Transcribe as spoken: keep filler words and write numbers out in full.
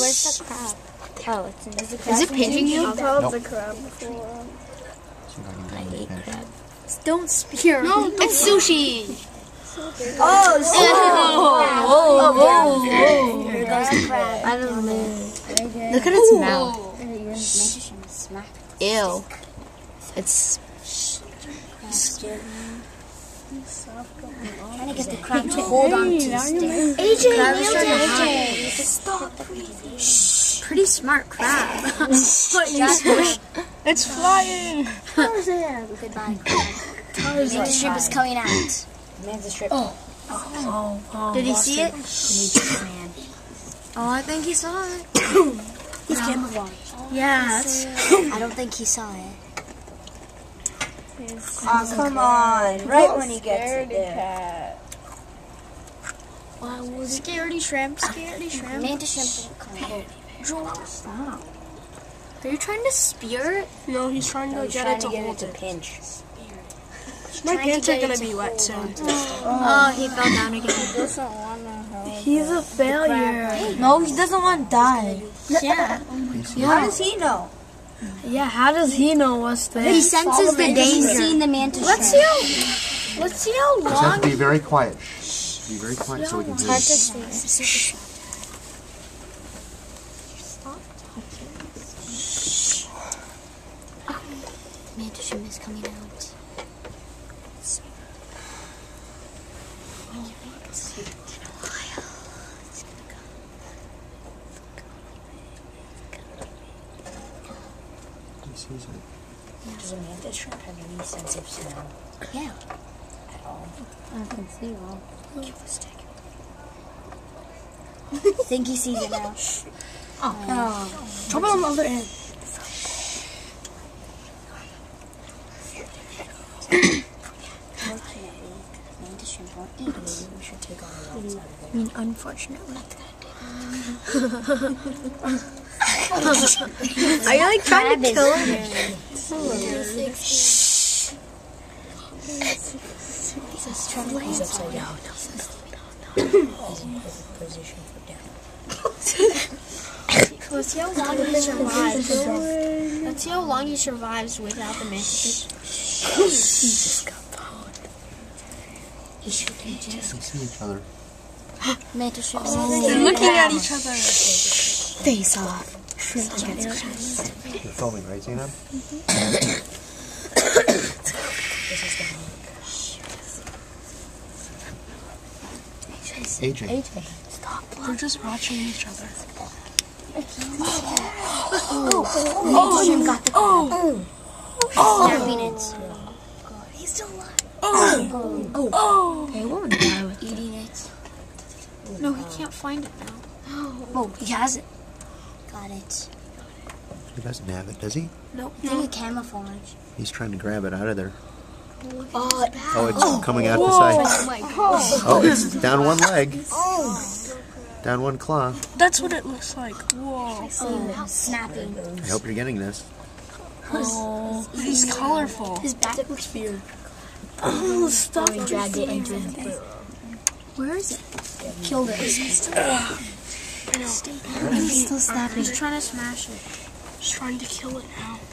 Where's the crab? Oh, it's in the Is it pinching you? I've held Nope. the crab before. I hate crab. Don't spear. No, it's sushi. Oh, Whoa, whoa, whoa. Here goes the crab. I don't know. Look at its mouth. Ew. It's. Trying to get the crab to hold on to the stick. A J, crab is trying to hide. Stop breathing. Shh. Pretty smart crab. It's flying. Tarzan. Goodbye, crab. Mantis shrimp is coming out. Mantis shrimp. Oh. Oh, oh. Did he see it? Man. Oh, I think he saw it. He's camouflaged. Yeah, that's... I don't think he saw it. Oh, come on. Right when he gets it there. Scaredy shrimp, scaredy shrimp. Mantis shrimp. Stop. Are you trying to spear it? No, he's trying to He's get trying it to to get hold it to it. pinch. My pants are gonna be wet soon. Oh, he fell down again. Doesn't want to help. He's a failure. No, he doesn't want to die. Yeah. How does he know? Yeah, how does he know what's there? He senses the He's danger. seen the mantis Let's see shrimp. how... Let's see how Just have long... to be very quiet. Be very quiet so we can hear you. Mantis shrimp is coming out. Does a mantis shrimp have any sense of smell? Yeah. At all? I can see all. Give the stick. I think he sees it now. Oh. Drop it on the other end. Unfortunately, mantis shrimp won't eat it. We should take all the outside of I it. mean, unfortunately. Are you like trying to kill it? He's upside down. He's in position for down. Let's see how long he survives. Let's see how long he survives without the mantis. They see each other. Mantis shrimp. They're looking at each other. Face off. You're filming, right, Zena? A J. Stop. They're just watching each other. Mantis shrimp got the crab. Snapping it. He's still alive. They won't die with Eating it. No, he can't find it now. Oh, he has it. Got it. He doesn't have it, does he? Nope. I think it camouflage. He's trying to grab it out of there. Oh, Oh, it's coming out the side. oh my god. Oh, it's down one leg. Down one claw. That's what it looks like. Whoa. Oh, snapping. I hope you're getting this. Oh, he's colorful. His back looks weird. Oh, stop. We dragged it into his boat. Where is it? Killed it. I know. He's still snapping. He's trying to smash it. He's trying to kill it now.